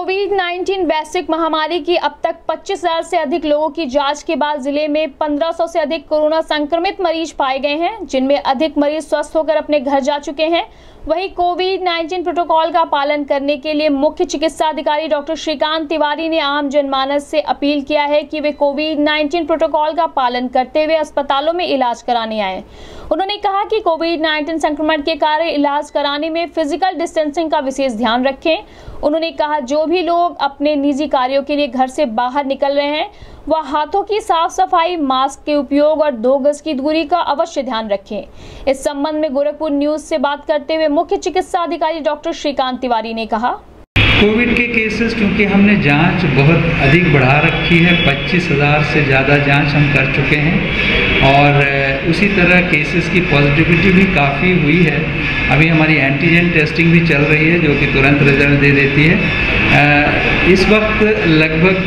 कोविड-19 वैश्विक महामारी की अब तक 25,000 से अधिक लोगों की जांच के बाद जिले में 1500 से अधिक कोरोना संक्रमित मरीज पाए गए हैं, जिनमें अधिक मरीज स्वस्थ होकर अपने घर जा चुके हैं। वहीं कोविड-19 प्रोटोकॉल का पालन करने के लिए मुख्य चिकित्सा अधिकारी डॉक्टर श्रीकांत तिवारी ने आम जनमानस से अपील किया है कि वे कोविड-19 प्रोटोकॉल का पालन करते हुए अस्पतालों में इलाज कराने आए। उन्होंने कहा कि कोविड-19 संक्रमण के कारण इलाज कराने में फिजिकल डिस्टेंसिंग का विशेष ध्यान रखें। उन्होंने कहा जो भी लोग अपने निजी कार्यों के लिए घर से बाहर निकल रहे हैं वह हाथों की साफ सफाई, मास्क के उपयोग और 2 गज की दूरी का अवश्य ध्यान रखें। इस संबंध में गोरखपुर न्यूज से बात करते हुए मुख्य चिकित्सा अधिकारी डॉक्टर श्रीकांत तिवारी ने कहा, कोविड के केसेस क्योंकि हमने जांच बहुत अधिक बढ़ा रखी है, 25,000 से ज़्यादा जांच हम कर चुके हैं और उसी तरह केसेस की पॉजिटिविटी भी काफ़ी हुई है। अभी हमारी एंटीजन टेस्टिंग भी चल रही है जो कि तुरंत रिजल्ट दे देती है। इस वक्त लगभग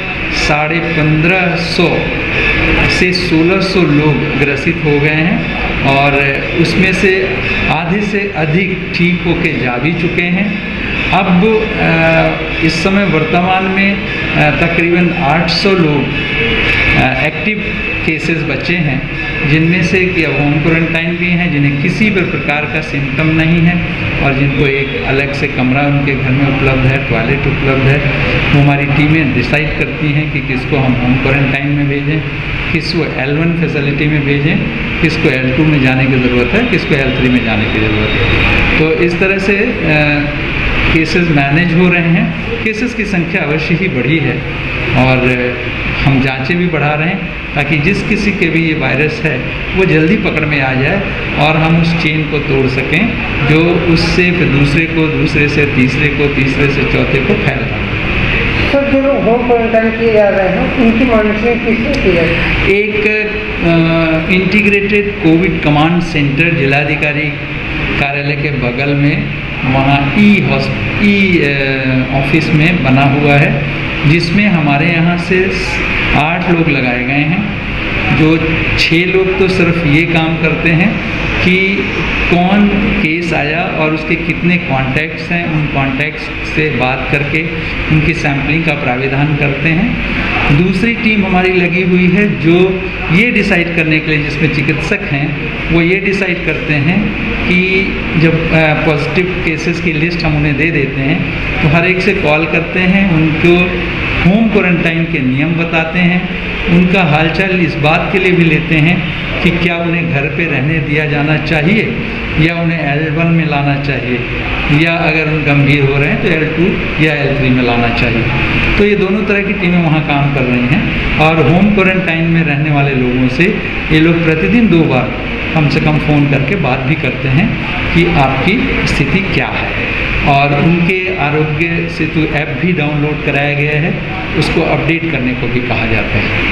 1550 से 1600 लोग ग्रसित हो गए हैं और उसमें से आधे से अधिक ठीक होके जा भी चुके हैं। अब इस समय वर्तमान में तकरीबन 800 लोग एक्टिव केसेस बचे हैं, जिनमें से कि अब होम क्वारंटाइन भी हैं, जिन्हें किसी भी प्रकार का सिम्टम नहीं है और जिनको एक अलग से कमरा उनके घर में उपलब्ध है, टॉयलेट उपलब्ध है। वो हमारी टीमें डिसाइड करती हैं कि किसको हम होम क्वारंटाइन में भेजें, किसको L1 फैसिलिटी में भेजें, किसको L2 में जाने की ज़रूरत है, किसको L3 में जाने की ज़रूरत है। तो इस तरह से केसेस मैनेज हो रहे हैं। केसेस की संख्या अवश्य ही बढ़ी है और हम जांचें भी बढ़ा रहे हैं ताकि जिस किसी के भी ये वायरस है वो जल्दी पकड़ में आ जाए और हम उस चेन को तोड़ सकें जो उससे फिर दूसरे को, दूसरे से तीसरे को, तीसरे से चौथे को फैल रहा है। सर, जो लोग होम क्वारंटाइन किए जा रहे हैं उनकी मॉनिटरिंग किससे की है? एक इंटीग्रेटेड कोविड कमांड सेंटर जिलाधिकारी कार्यालय के बगल में वहाँ ई ऑफिस में बना हुआ है, जिसमें हमारे यहाँ से 8 लोग लगाए गए हैं। जो 6 लोग तो सिर्फ ये काम करते हैं कि कौन केस आया और उसके कितने कॉन्टैक्ट्स हैं, उन कॉन्टैक्ट्स से बात करके उनकी सैम्पलिंग का प्राविधान करते हैं। दूसरी टीम हमारी लगी हुई है जो ये डिसाइड करने के लिए, जिसमें चिकित्सक हैं, वो ये डिसाइड करते हैं कि जब पॉजिटिव केसेस की लिस्ट हम उन्हें दे देते हैं तो हर एक से कॉल करते हैं, उनको होम क्वारंटाइन के नियम बताते हैं, उनका हालचाल इस बात के लिए भी लेते हैं कि क्या उन्हें घर पे रहने दिया जाना चाहिए या उन्हें L1 में लाना चाहिए, या अगर उन गंभीर हो रहे हैं तो L2 या L3 में लाना चाहिए। तो ये दोनों तरह की टीमें वहाँ काम कर रही हैं और होम क्वारंटाइन में रहने वाले लोगों से ये लोग प्रतिदिन 2 बार कम से कम फ़ोन करके बात भी करते हैं कि आपकी स्थिति क्या है, और उनके आरोग्य सेतु ऐप भी डाउनलोड कराया गया है, उसको अपडेट करने को भी कहा जाता है।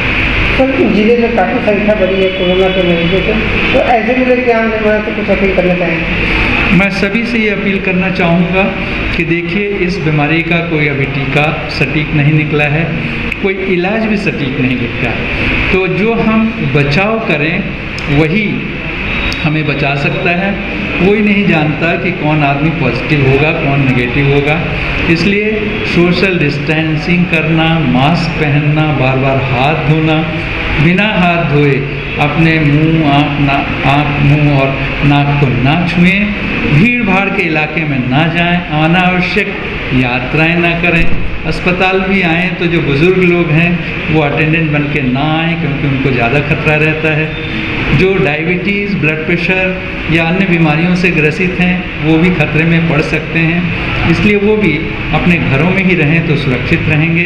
सर, जिले में काफ़ी संख्या बढ़ी है कोरोना के मरीजों की, तो ऐसे में लेके आम जनमानस से कुछ अपील करना चाहेंगे? मैं सभी से ये अपील करना चाहूँगा कि देखिए, इस बीमारी का कोई अभी टीका सटीक नहीं निकला है, कोई इलाज भी सटीक नहीं निकला है। तो जो हम बचाव करें वही हमें बचा सकता है। कोई नहीं जानता कि कौन आदमी पॉजिटिव होगा, कौन नेगेटिव होगा। इसलिए सोशल डिस्टेंसिंग करना, मास्क पहनना, बार बार हाथ धोना, बिना हाथ धोए अपने मुंह, आँख, मुंह और नाक को ना छुएं, भीड़ भाड़ के इलाके में ना जाएं, अनावश्यक यात्राएं ना करें। अस्पताल भी आएँ तो जो बुज़ुर्ग लोग हैं वो अटेंडेंट बन के ना आएँ क्योंकि उनको ज़्यादा खतरा रहता है। जो डायबिटीज़, ब्लड प्रेशर या अन्य बीमारियों से ग्रसित हैं वो भी खतरे में पड़ सकते हैं, इसलिए वो भी अपने घरों में ही रहें तो सुरक्षित रहेंगे।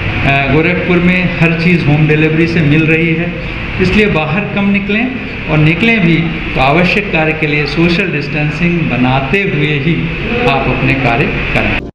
गोरखपुर में हर चीज़ होम डिलीवरी से मिल रही है, इसलिए बाहर कम निकलें और निकलें भी तो आवश्यक कार्य के लिए सोशल डिस्टेंसिंग बनाते हुए ही आप अपने कार्य करें।